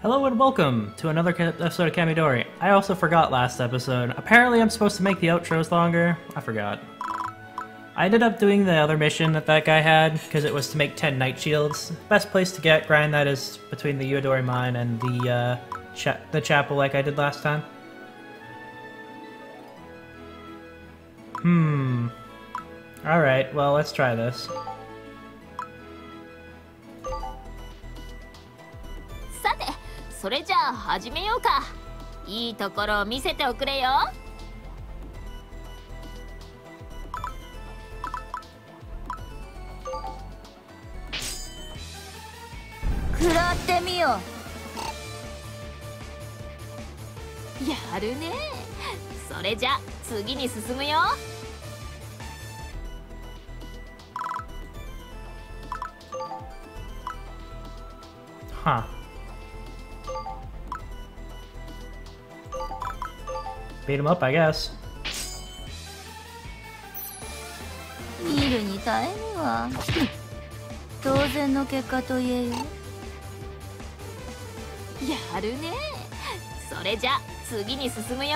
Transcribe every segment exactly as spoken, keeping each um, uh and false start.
Hello and welcome to another episode of Kamidori. I also forgot last episode. Apparently I'm supposed to make the outros longer. I forgot. I ended up doing the other mission that that guy had, because it was to make ten Night Shields. Best place to get grind that is between the Uedori Mine and the, uh, cha the chapel like I did last time. Hmm. Alright, well let's try this. Sate, それじゃあ始めようか。いいところを見せておくれよ。食らってみよう。やるね。それじゃ次に進むよ。 Huh. Beat him up, I guess. 見るに耐えぬわ。当然の結果と言えよ。やるね。それじゃ次に進むよ。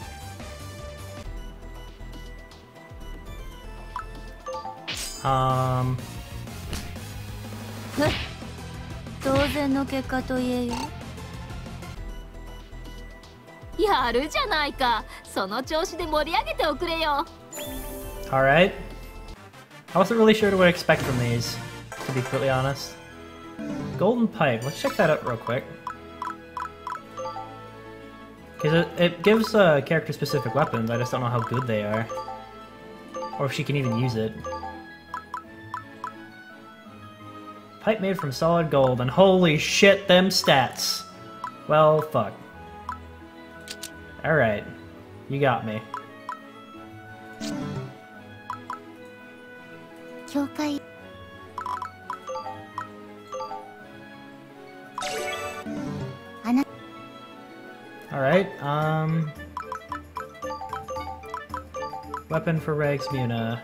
Um. ふっ。当然の結果と言えよ。やるじゃないか。その調子で盛り上げておくれよ。 Alright. I wasn't really sure what to expect from these, to be completely honest. Golden Pipe, let's check that out real quick. Because it, it gives uh, character-specific weapons, I just don't know how good they are. Or if she can even use it. Pipe made from solid gold, and holy shit, them stats! Well, fuck. Alright. You got me. 教会 Alright, um... Weapon for Rags Muna.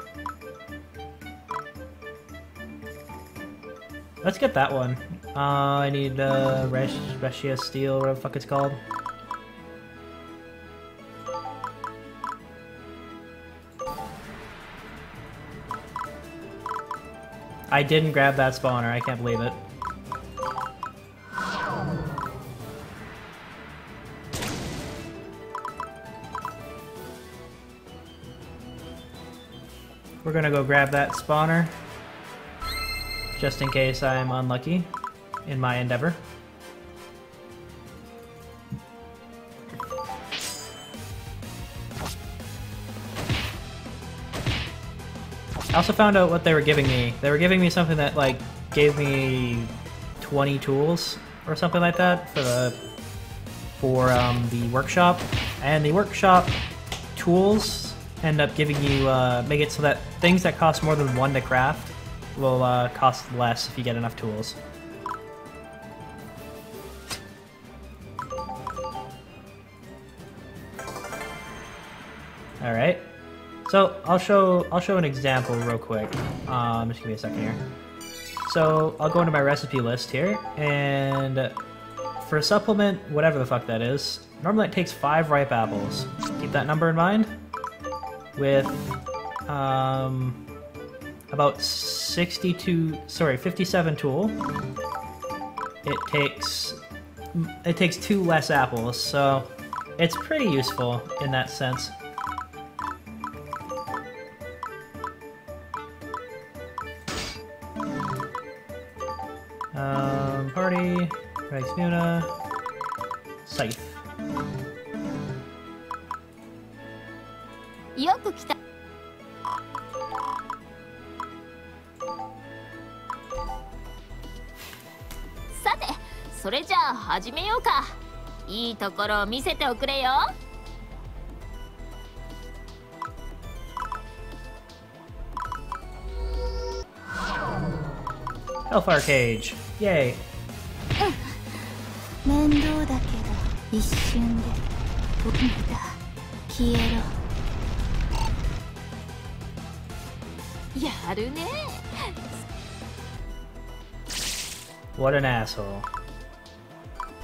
Let's get that one. Uh, I need, uh, Resh Reshia Steel, whatever the fuck it's called. I didn't grab that spawner, I can't believe it. We're gonna go grab that spawner, just in case I'm unlucky in my endeavor. I also found out what they were giving me. They were giving me something that like gave me twenty tools or something like that for the for um, the workshop, and the workshop tools end up giving you uh, make it so that things that cost more than one to craft will uh, cost less if you get enough tools. All right. So I'll show I'll show an example real quick. Um, just give me a second here. So I'll go into my recipe list here, and for a supplement, whatever the fuck that is, normally it takes five ripe apples. Keep that number in mind. With um, about sixty-two, sorry, fifty-seven tool, it takes it takes two less apples, so it's pretty useful in that sense. Um, party, Rags Muna, Scythe. よく来た。さて、それじゃあ始めようか。いいところを見せておくれよ。 Hellfire Cage! Yay! 面倒だけど一瞬で飛んだ消えろ。やるね。 What an asshole.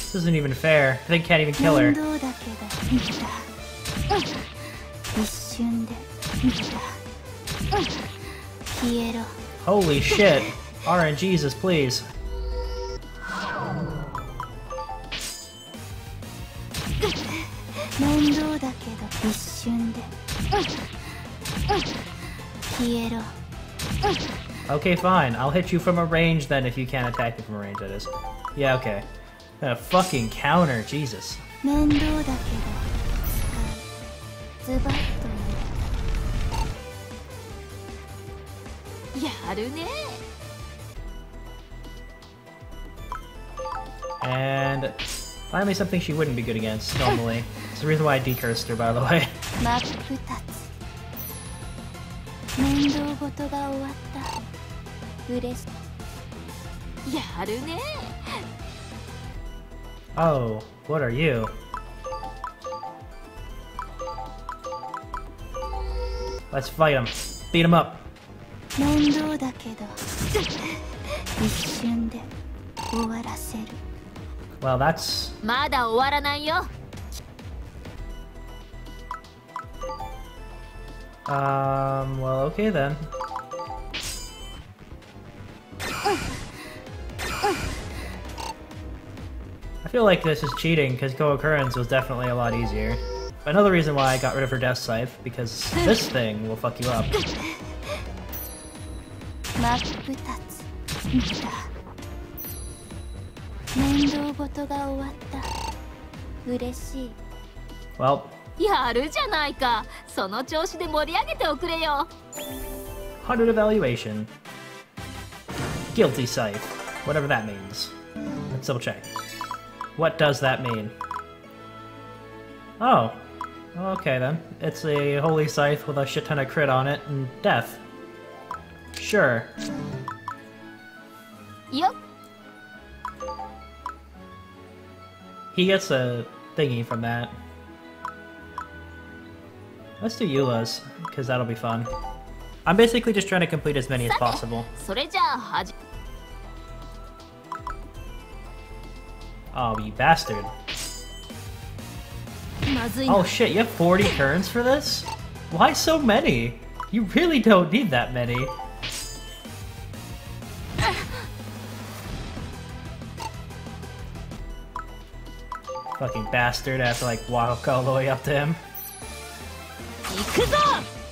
This isn't even fair. They can't even kill her. 面倒だけど見た一瞬で見た消えろ Holy shit. R N G's, please. 面倒だけど一瞬で消えろ Okay, fine. I'll hit you from a range then if you can't attack me from a range, that is. Yeah, okay. A fucking counter, Jesus. 面倒だけど使うズバッとやるね And finally something she wouldn't be good against, normally. It's the reason why I decursed her, by the way. 真っ二つ面倒事が終わった嬉しやるね Oh, what are you? Let's fight him. Beat him up. 面倒だけど一瞬で終わらせる Well, that's... まだ終わらないよ Um, well, okay then. I feel like this is cheating, because co-occurrence was definitely a lot easier. Another reason why I got rid of her Death Scythe, because this thing will fuck you up. 真っ二つ見た面倒事が終わった嬉しい Well, やるじゃないかその調子で盛り上げておくれよ one hundred evaluation. Guilty Scythe. Whatever that means. Let's double check. What does that mean? Oh. Okay then. It's a Holy Scythe with a shit ton of crit on it and death. Sure. よっ He gets a thingy from that. Let's do Eula's, because that'll be fun. I'm basically just trying to complete as many as possible. それじゃあはじ Oh, you bastard. まずいな Oh shit, you have forty turns for this? Why so many? You really don't need that many. Fucking bastard, I have to like walk all the way up to him. 行くぞ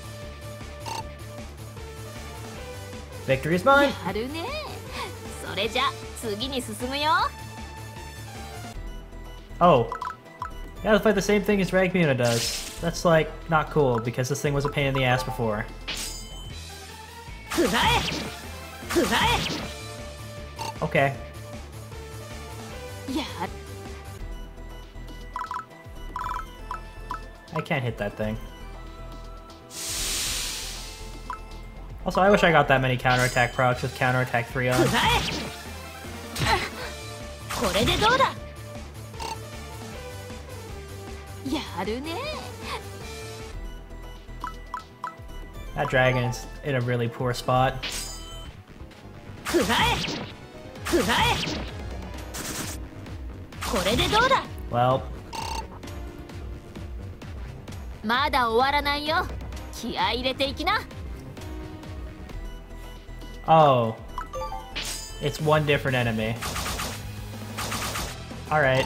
Victory is mine! やるねそれじゃ次に進むよ Oh. You have to fight the same thing as Ragmuna does. That's like, not cool, because this thing was a pain in the ass before. くらえくら Okay. えや I can't hit that thing. Also, I wish I got that many counterattack procs with counterattack three on. くらえこれでどうだやるね That dragon's in a really poor spot. くらえくらえこれでどうだ Well, まだ終わらないよ気合い入れていきな oh. It's one different enemy. Alright.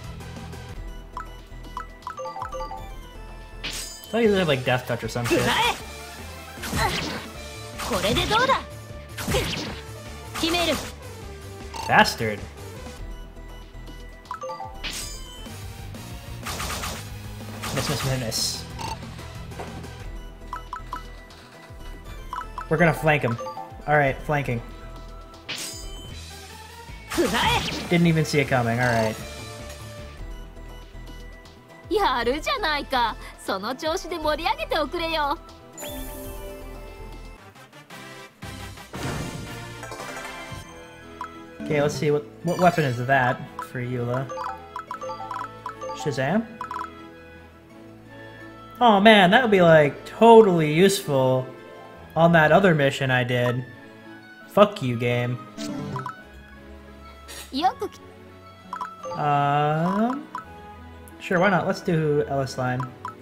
I thought you had like Death Touch or some く shit. らえこれでどうだ決める Bastard. Miss, miss, miss, miss. We're gonna flank him. Alright, flanking. くら Didn't even see it coming, alright. えやるじゃないかその調子で盛り上げておくれよ Okay, let's see, what what weapon is that for Eula? Shazam? Oh man, that would be like totally useful on that other mission I did. Fuck you, game. よくき Um, sure, why not? Let's do Ellis line.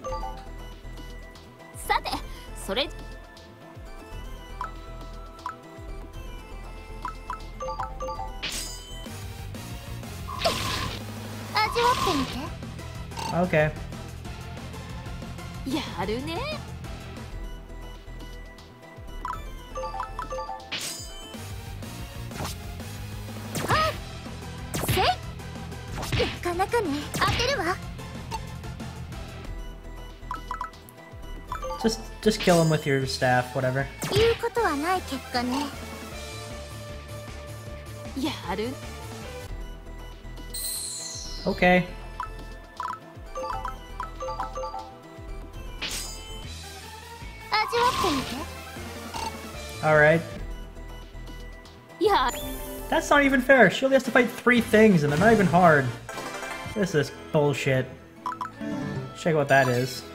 さてそれ味わってみて Okay. やるねはっせいなかなかね当てるわ Just, just kill him with your staff, whatever. 言うことはない結果ねやる Okay. 味わってみて Alright. や That's not even fair. She only has to fight three things, and they're not even hard. This is bullshit. Check what that is.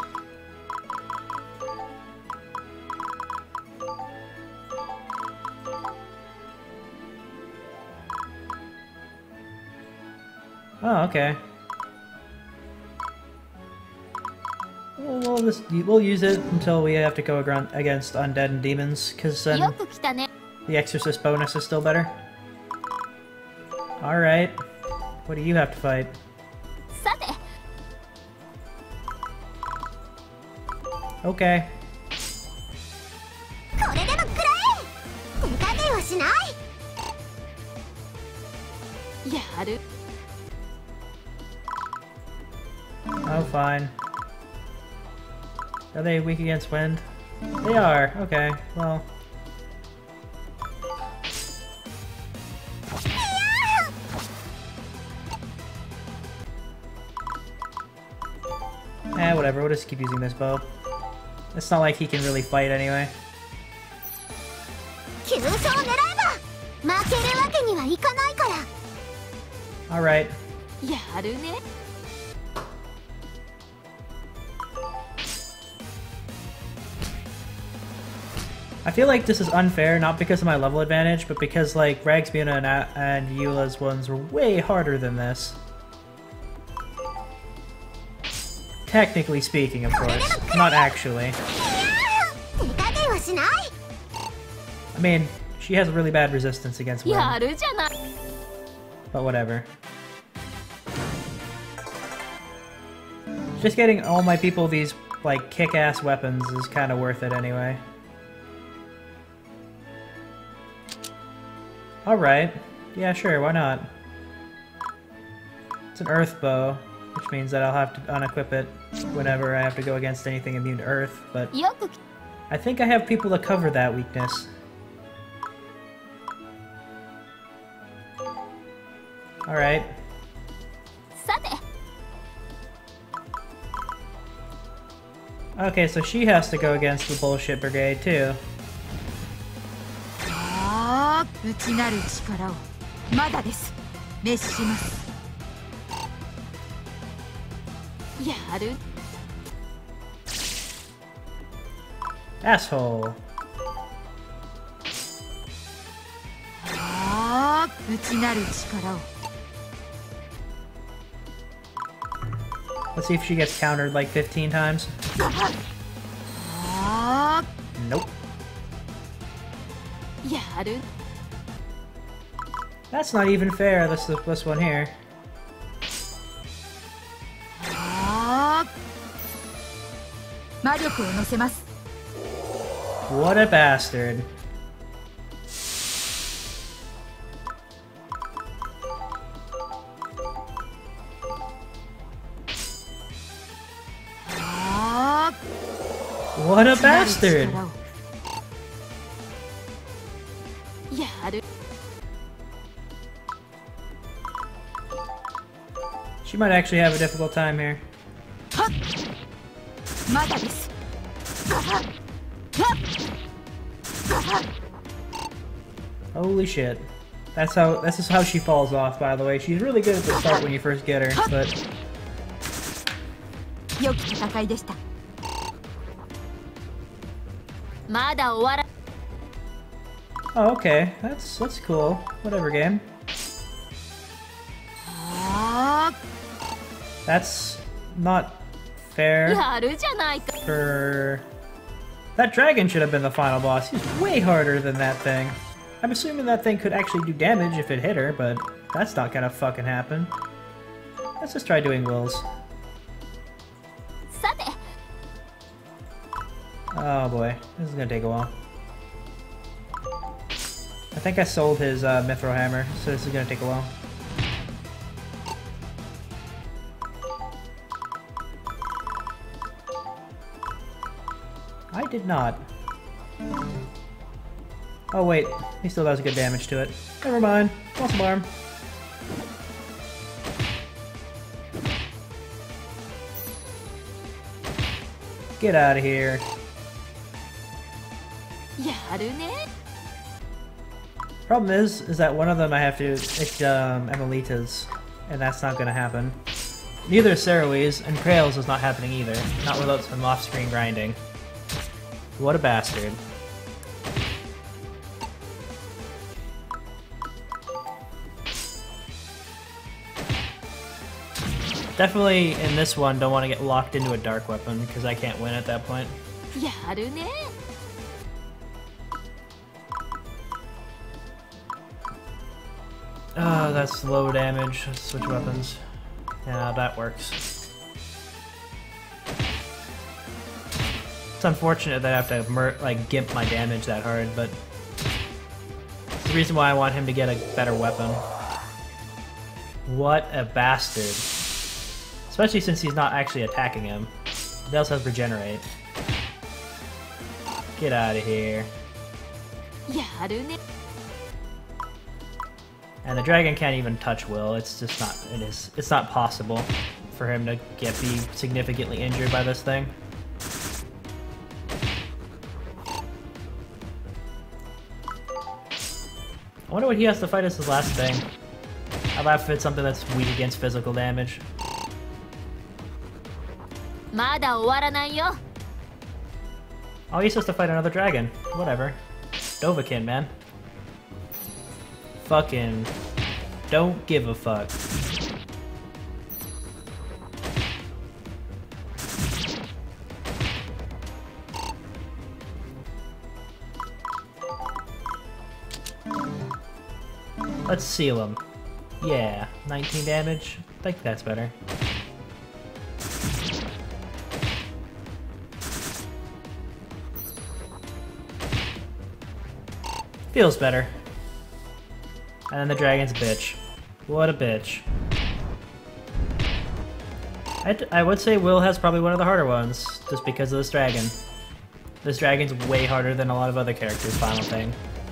Oh, okay. We'll, we'll just we'll use it until we have to go agr- against undead and demons, because then よく来たね the exorcist bonus is still better. All right. What do you have to fight? さて Okay. これでも食らえ手加減はしないやる Oh, fine. Are they weak against wind? They are. Okay. Well. Eh, whatever. We'll just keep using this bow. It's not like he can really fight anyway. 急所を狙えば負けるわけにはいかないから Alright. やるね I feel like this is unfair, not because of my level advantage, but because, like, Ragsmuna and, A- and Eula's ones were way harder than this. Technically speaking, of course. Not actually. 手加減はしない I mean, she has really bad resistance against や wind, るじゃない but whatever. Just getting all my people these, like, kick-ass weapons is kind of worth it anyway. Alright. Yeah, sure, why not? It's an earth bow, which means that I'll have to unequip it whenever I have to go against anything immune to earth, but よく来 I think I have people to cover that weakness. Alright. さて Okay, so she has to go against the bullshit brigade too. ああ内なる力をまだです滅しますやる Asshole. ああ内なる力を Let's see if she gets countered like fifteen times. ああ Nope. やる That's not even fair, this, this one here. ああ魔力を乗せます What a bastard. What a bastard! やる She might actually have a difficult time here. まだです Holy shit. That's how this is how she falls off, by the way. She's really good at the start when you first get her, but 良き戦いでしたまだ終わら oh, okay. That's that's cool. Whatever game. あ That's not fair. やるじゃないか。 For... That dragon should have been the final boss. He's way harder than that thing. I'm assuming that thing could actually do damage if it hit her, but that's not gonna fucking happen. Let's just try doing wills. さて、 Oh boy, this is gonna take a while. I think I sold his uh, Mithril Hammer, so this is gonna take a while. I did not. Oh wait, he still does good damage to it. Never mind. Awesome arm. Get out of here. やるね。 Problem is, is that one of them I have to it's um Emilita's, and that's not gonna happen. Neither is Cerulee's, and Krail's is not happening either. Not without some off-screen grinding. What a bastard. Definitely in this one, don't want to get locked into a dark weapon, because I can't win at that point. やるね。 Oh, that's low damage. Let's switch weapons. Yeah, that works. It's unfortunate that I have to mer like gimp my damage that hard, but it's the reason why I want him to get a better weapon. What a bastard. Especially since he's not actually attacking him. He also has regenerate. Get out of here. やるね。 And the dragon can't even touch Will. It's just not. It is. It's not possible for him to get be significantly injured by this thing. I wonder what he has to fight as his last thing. I laugh if it's something that's weak against physical damage. まだ終わらないよ。 Oh, he's supposed to fight another dragon. Whatever. Dovahkiin, man. Fucking don't give a fuck. Let's seal him. Yeah, nineteen damage. I think that's better. Feels better. And then the dragon's a bitch. What a bitch. I'd, I would say Will has probably one of the harder ones, just because of this dragon. This dragon's way harder than a lot of other characters' final thing.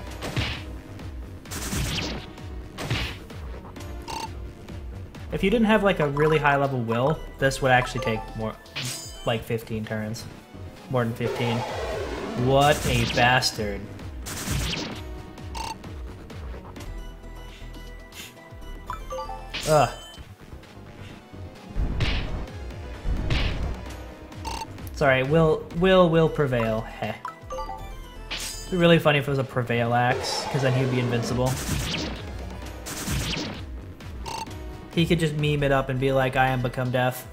If you didn't have like a really high level Will, this would actually take more, like fifteen turns. More than fifteen. What a bastard. Ugh. Sorry, will will will prevail. Heh. It'd be really funny if it was a prevail axe, because then he'd be invincible. He could just meme it up and be like, I am become death.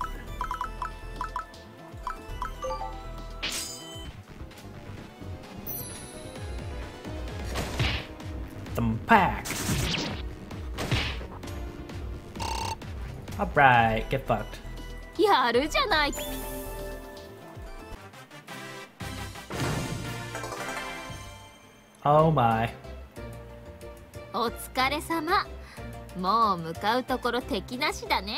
The pack. Alright, get fucked. やるじゃないか。 Oh my. お疲れ様。もう向かうところ敵なしだね。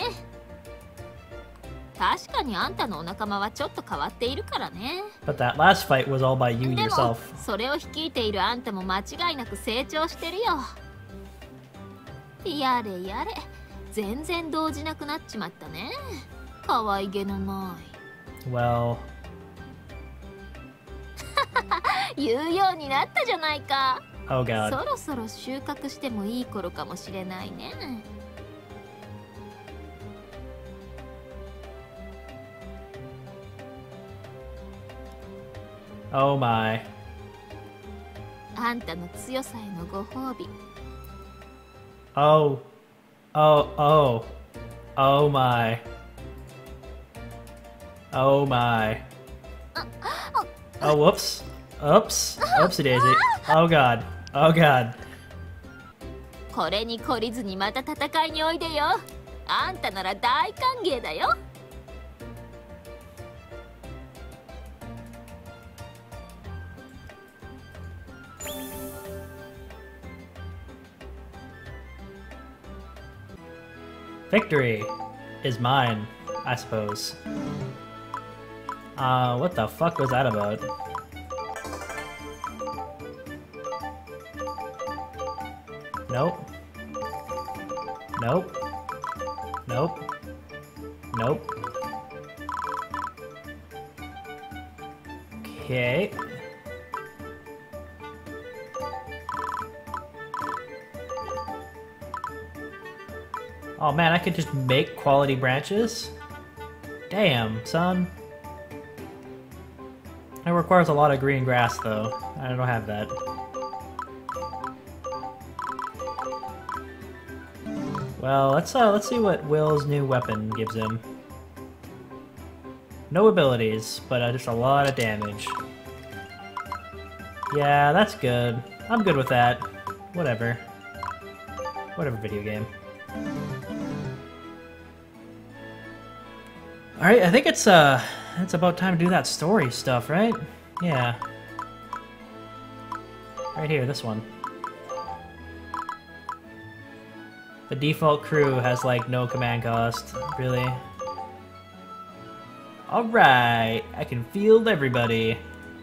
確かにあんたのお仲間はちょっと変わっているからね。 But that last fight was all by you でも yourself. それを率いているあんたも間違いなく成長してるよ。やれやれ、全然動じなくなっちまったね。可愛げのない。 Well. 言うようになったじゃないか。 Oh god. そろそろ収穫してもいい頃かもしれないね。 Oh my. あんたの強さへのご褒美。 Oh. Oh, oh. Oh my. Oh my. Oh, whoops. Oops. Oopsie daisy. Oh god. Oh god. これに懲りずにまた戦いにおいでよ。あんたなら大歓迎だよ。 Victory is mine, I suppose. Uh, what the fuck was that about? Nope. Nope. Nope. Nope. Okay. Oh man, I could just make quality branches? Damn, son. It requires a lot of green grass though. I don't have that. Well, let's uh, let's see what Will's new weapon gives him. No abilities, but uh, just a lot of damage. Yeah, that's good. I'm good with that. Whatever. Whatever video game. Alright, I think it's uh it's about time to do that story stuff, right? Yeah. Right here, this one. The default crew has like no command cost, really. Alright, I can field everybody.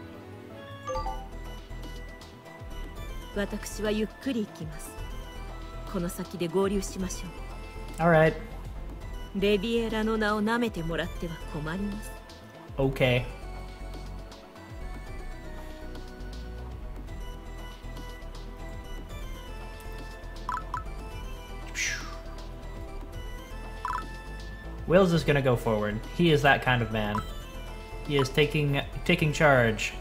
私はゆっくり行きます。この先で合流しましょう。 Alright. レビエラの名を舐めてもらっては困ります。 Okay. Will's just gonna go forward. He is that kind of man. He is taking taking charge.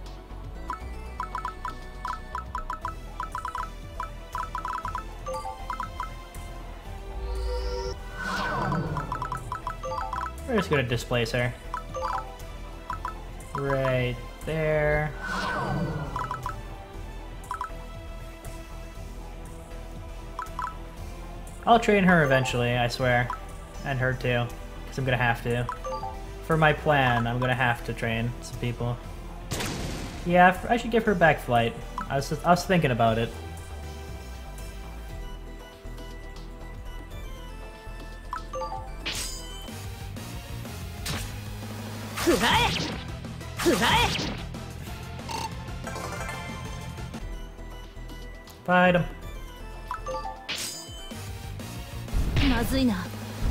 We're just gonna displace her. Right there. I'll train her eventually, I swear. And her too. Because I'm gonna have to. For my plan, I'm gonna have to train some people. Yeah, I should give her back flight. I was, I was thinking about it. Fight him. まずいな。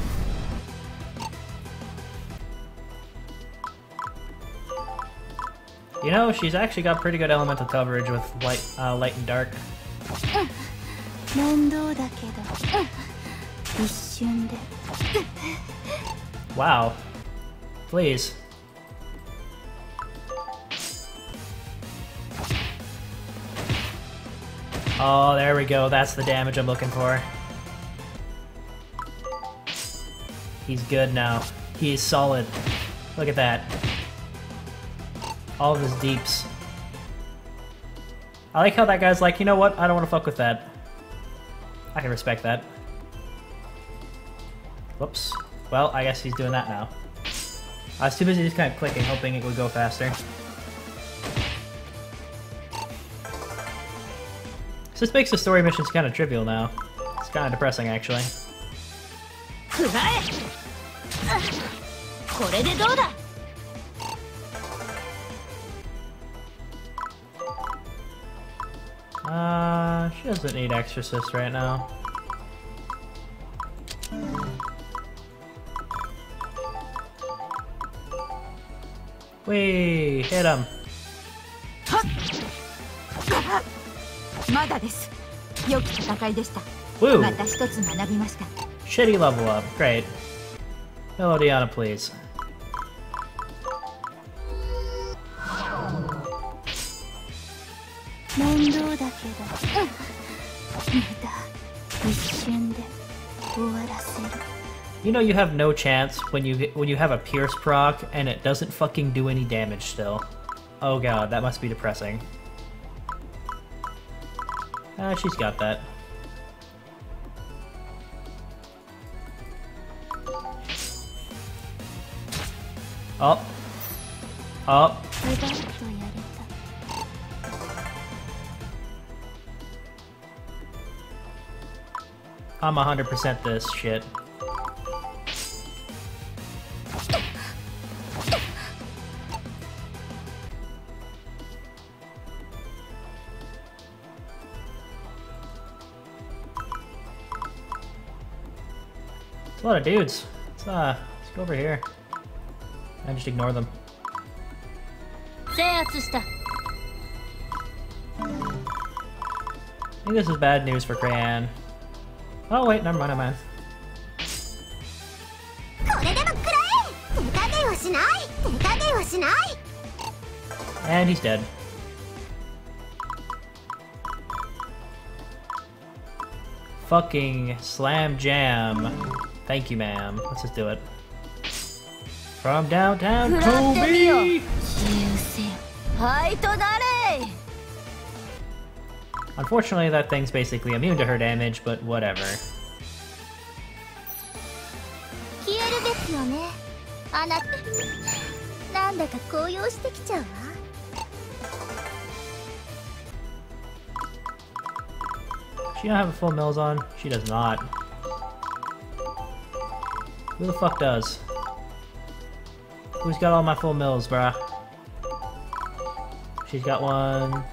You know, she's actually got pretty good elemental coverage with light, uh, light and dark. 面倒だけど、一瞬で。 Wow. Please. Oh, there we go. That's the damage I'm looking for. He's good now. He's solid. Look at that. All of his deeps. I like how that guy's like, you know what? I don't want to fuck with that. I can respect that. Whoops. Well, I guess he's doing that now. I was too busy just kind of clicking, hoping it would go faster. So this makes the story missions kind of trivial now. It's kind of depressing, actually. これでどうだ。 Uh, she doesn't need Exorcist right now. Whee! Hit him! まだです。良き戦いでした。 Woo! また一つ学びました。 Shitty level up. Great. Hello, Diana, please. 面倒だけど、また一瞬で終わらせる。 You know you have no chance when you when you have a Pierce proc and it doesn't fucking do any damage still. Oh god, that must be depressing. Ah, she's got that. Oh. Oh. I'm one hundred percent this shit. A lot of dudes. Let's, uh, let's go over here. And just ignore them. I think this is bad news for Crayon. Oh wait, never mind, never mind. And he's dead. Fucking slam jam. Thank you, ma'am. Let's just do it. From downtown Kobe! Unfortunately, that thing's basically immune to her damage, but whatever. She don't have a full mills on? She does not. Who the fuck does? Who's got all my full mills, bruh? She's got one.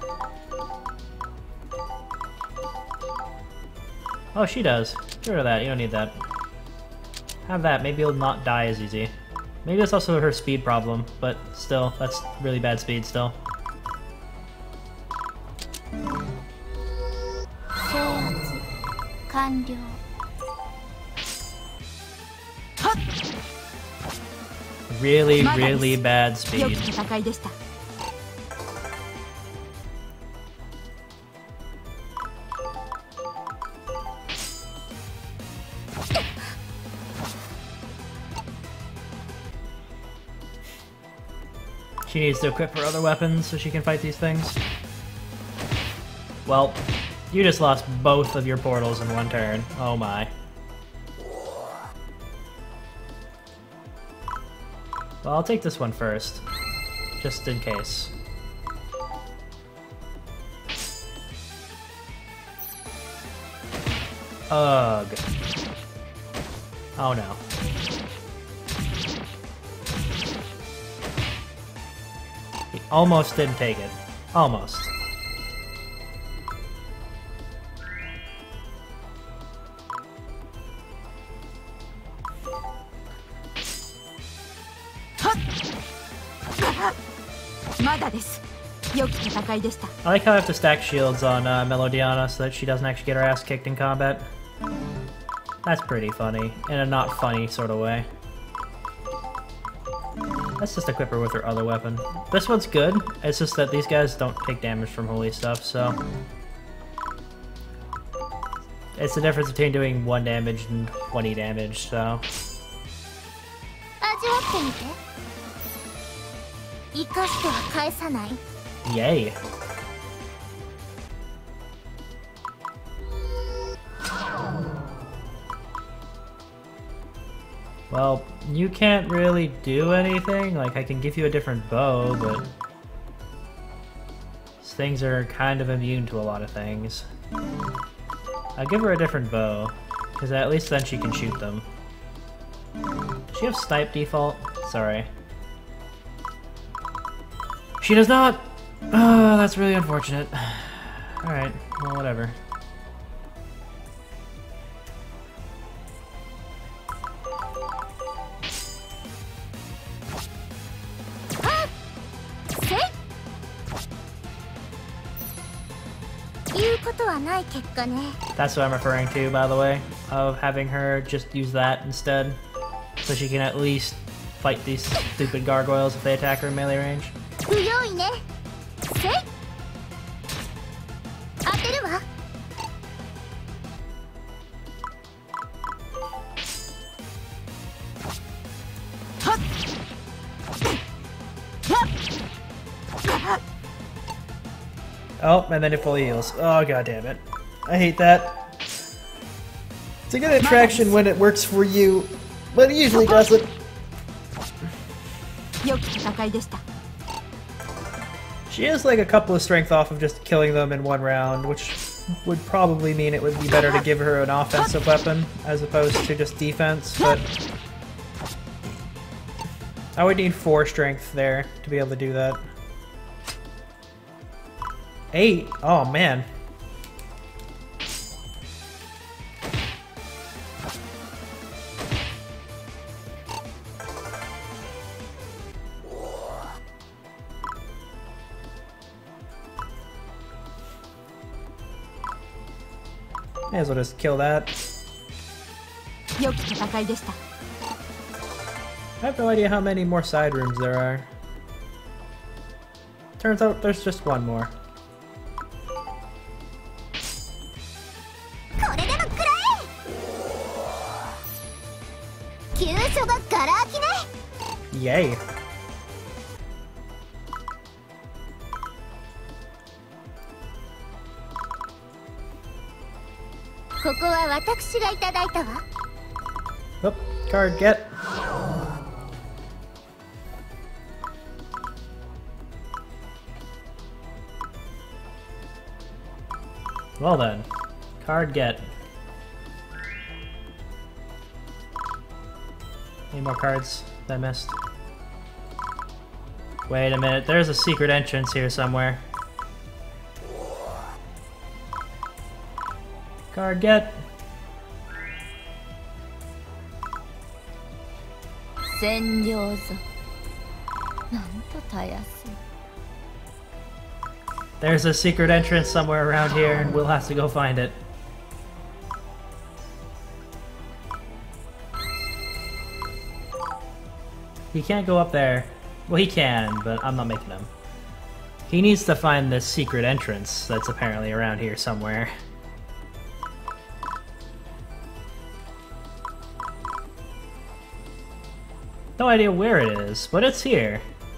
Oh, she does. Get rid of that, you don't need that. Have that, maybe it'll not die as easy. Maybe that's also her speed problem, but still, that's really bad speed still. Really, really bad speed. She needs to equip her other weapons so she can fight these things. Well, you just lost both of your portals in one turn. Oh my. Well, I'll take this one first, just in case. Ugh. Oh no. He almost didn't take it. Almost. I like how I have to stack shields on uh, Melodiana so that she doesn't actually get her ass kicked in combat. That's pretty funny, in a not funny sort of way. Let's just equip her with her other weapon. This one's good, it's just that these guys don't take damage from holy stuff, so... It's the difference between doing one damage and twenty damage, so... Yay! Well, you can't really do anything. Like, I can give you a different bow, but... These things are kind of immune to a lot of things. I'll give her a different bow, because at least then she can shoot them. Does she have snipe default? Sorry. She does not! Oh, that's really unfortunate. Alright, well, whatever. That's what I'm referring to, by the way, of having her just use that instead, so she can at least fight these stupid gargoyles if they attack her in melee range. Oh, and then it fully heals. Oh, god damn it. I hate that. It's a good attraction when it works for you, but it usually doesn't. 良き戦いでした。 She has like a couple of strength off of just killing them in one round, which would probably mean it would be better to give her an offensive weapon as opposed to just defense, but I would need four strength there to be able to do that. Eight? Oh man. May as well just kill that. 良き戦いでした。 I have no idea how many more side rooms there are. Turns out there's just one more. これでも食らえ。急所がガラ空きね。 Yay. ここは私がいただいたわ。 Oh, card get. Well then, card get. Any more cards that I missed? Wait a minute, there's a secret entrance here somewhere. Card get. 占領ぞ。なんとたやすい。 There's a secret entrance somewhere around here, and we'll have to go find it. He can't go up there. Well, he can, but I'm not making him. He needs to find this secret entrance that's apparently around here somewhere. No idea where it is, but it's here.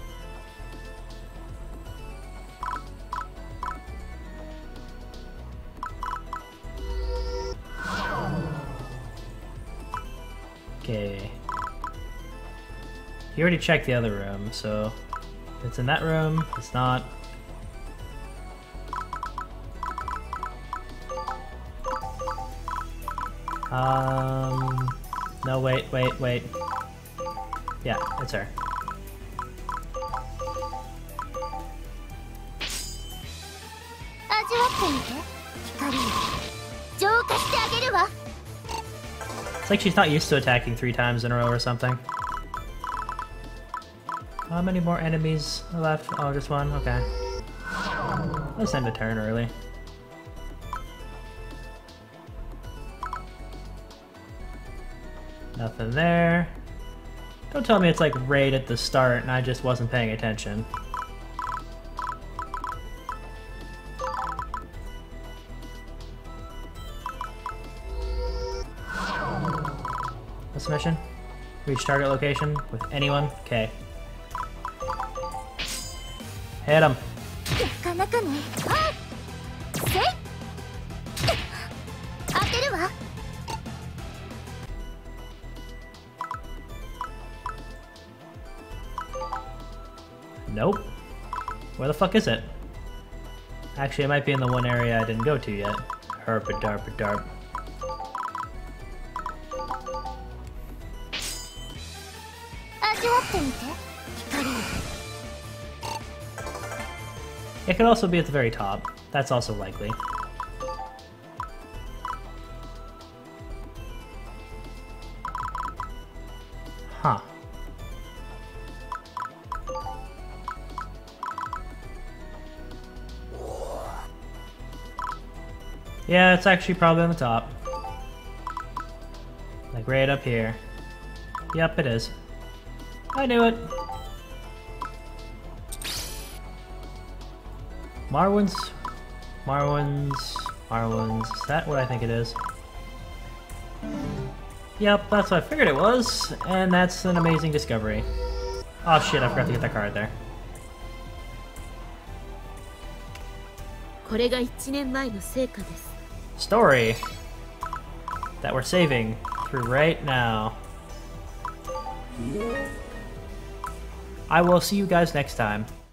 Okay. You already checked the other room, so it's in that room. It's not. Um. No, wait, wait, wait. Yeah, it's her. 味わってみて。光を浄化してあげるわ。 It's like she's not used to attacking three times in a row or something. How many more enemies are left? Oh, just one? Okay. Let's end a turn early. Nothing there. Don't tell me it's like right at the start and I just wasn't paying attention. What's the mission? Reach target location with anyone? Okay. Hit him. なかなかね。あっ。せい。当てるわ。 Nope. Where the fuck is it? Actually, it might be in the one area I didn't go to yet. Herp a darp a darp. It could also be at the very top. That's also likely. Huh. Yeah, it's actually probably on the top. Like right up here. Yep, it is. I knew it. Marwin's, Marwin's, Marwin's. Is that what I think it is? Yep, that's what I figured it was, and that's an amazing discovery. Oh shit, I forgot to get that card there. これがいちねんまえの成果です。 Story that we're saving through right now. I will see you guys next time.